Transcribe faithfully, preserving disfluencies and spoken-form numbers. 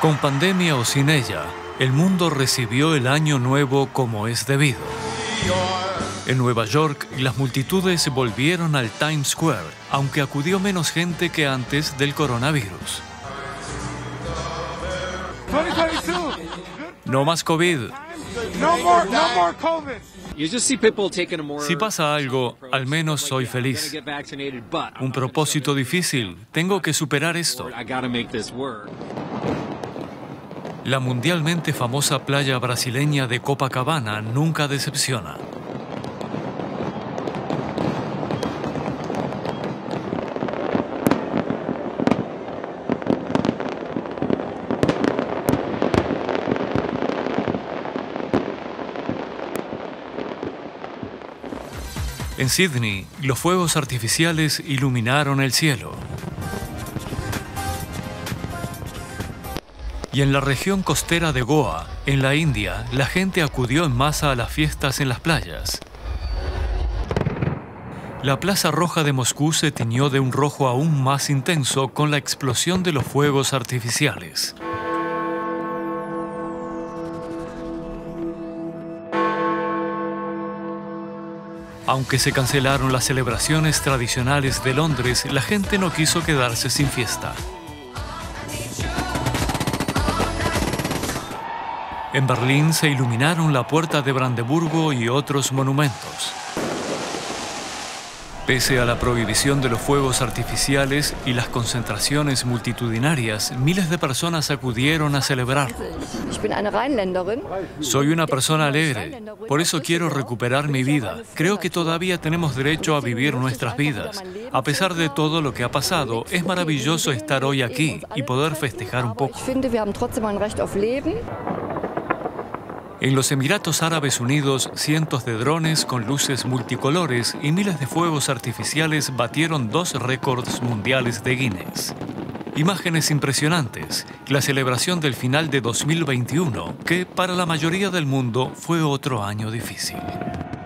Con pandemia o sin ella, el mundo recibió el año nuevo como es debido. En Nueva York, las multitudes volvieron al Times Square, aunque acudió menos gente que antes del coronavirus. No más COVID. No more, no more COVID. Si pasa algo, al menos soy feliz. Un propósito difícil. Tengo que superar esto. La mundialmente famosa playa brasileña de Copacabana nunca decepciona. En Sydney, los fuegos artificiales iluminaron el cielo. Y en la región costera de Goa, en la India, la gente acudió en masa a las fiestas en las playas. La Plaza Roja de Moscú se tiñó de un rojo aún más intenso con la explosión de los fuegos artificiales. Aunque se cancelaron las celebraciones tradicionales de Londres, la gente no quiso quedarse sin fiesta. En Berlín se iluminaron la Puerta de Brandeburgo y otros monumentos. Pese a la prohibición de los fuegos artificiales y las concentraciones multitudinarias, miles de personas acudieron a celebrar. Soy una persona alegre, por eso quiero recuperar mi vida. Creo que todavía tenemos derecho a vivir nuestras vidas. A pesar de todo lo que ha pasado, es maravilloso estar hoy aquí y poder festejar un poco. En los Emiratos Árabes Unidos, cientos de drones con luces multicolores y miles de fuegos artificiales batieron dos récords mundiales de Guinness. Imágenes impresionantes, la celebración del final de dos mil veintiuno, que para la mayoría del mundo fue otro año difícil.